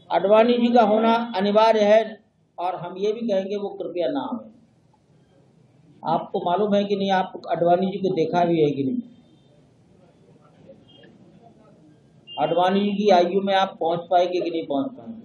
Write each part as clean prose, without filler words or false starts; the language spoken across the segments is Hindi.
आडवाणी जी का होना अनिवार्य है, और हम ये भी कहेंगे वो कृपया ना आए। आपको मालूम है कि नहीं, आप आडवाणी जी को देखा भी है कि नहीं? आडवाणी जी की आयु में आप पहुंच पाएंगे कि नहीं पहुंच पाएंगे?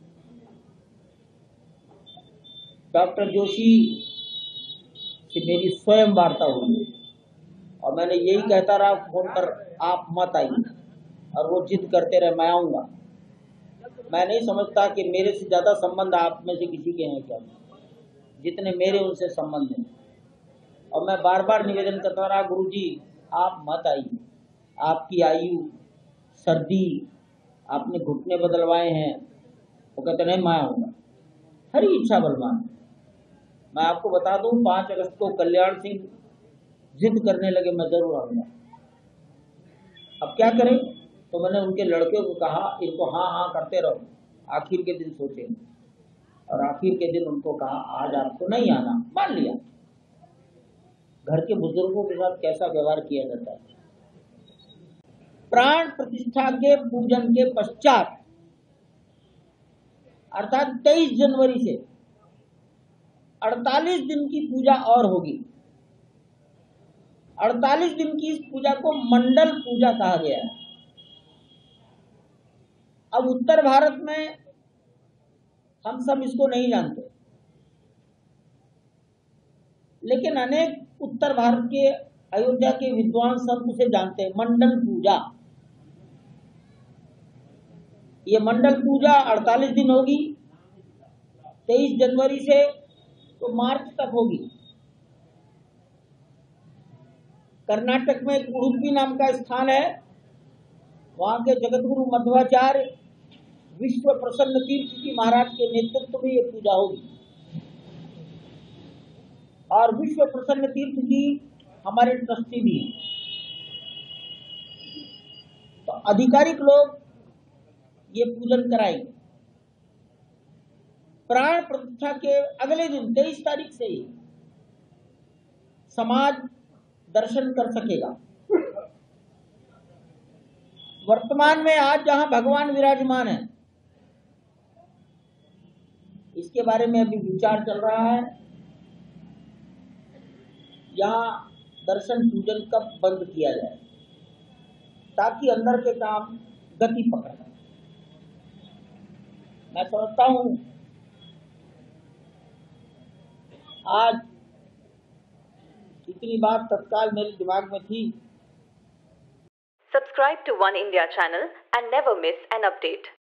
डॉक्टर जोशी से मेरी स्वयं वार्ता हुई और मैंने यही कहता रहा फोन पर, आप मत आइए, और वो जिद करते रहे मैं आऊंगा। मैं नहीं समझता कि मेरे से ज्यादा संबंध आप में से किसी के हैं क्या, जितने मेरे उनसे संबंध हैं। और मैं बार बार निवेदन करता रहा, गुरुजी आप मत आइए, आपकी आयु, सर्दी, आपने घुटने बदलवाए हैं। वो कहते नहीं मैं आऊंगा, हरी इच्छा बलवान। मैं आपको बता दूं, 5 अगस्त को कल्याण सिंह जिद करने लगे मैं जरूर आऊंगा। अब क्या करें? तो मैंने उनके लड़के को कहा इनको हाँ हाँ करते रहो, आखिर के दिन सोचेंगे। और आखिर के दिन उनको कहा आज आपको नहीं आना, मान लिया। घर के बुजुर्गों के साथ कैसा व्यवहार किया जाता है। प्राण प्रतिष्ठा के पूजन के पश्चात अर्थात 23 जनवरी से 48 दिन की पूजा और होगी। 48 दिन की इस पूजा को मंडल पूजा कहा गया है। अब उत्तर भारत में हम सब इसको नहीं जानते, लेकिन अनेक उत्तर भारत के अयोध्या के विद्वान सब उसे जानते हैं, मंडल पूजा। ये मंडल पूजा 48 दिन होगी, 23 जनवरी से तो मार्च तक होगी। कर्नाटक में एक उडुपी नाम का स्थान है, वहां के जगतगुरु मध्वाचार्य विश्व प्रसन्न तीर्थ जी महाराज के नेतृत्व में ये पूजा होगी। और विश्व प्रसन्न तीर्थ जी हमारे ट्रस्टी भी हैं, तो आधिकारिक लोग ये पूजन कराएंगे। प्राण प्रतिष्ठा के अगले दिन 23 तारीख से ही समाज दर्शन कर सकेगा। वर्तमान में आज जहां भगवान विराजमान है, इसके बारे में अभी विचार चल रहा है, यहाँ दर्शन पूजन कब बंद किया जाए ताकि अंदर के काम गति पकड़े। मैं समझता हूं आज इतनी बात तत्काल मेरे दिमाग में थी। Subscribe to One India channel and never miss an update.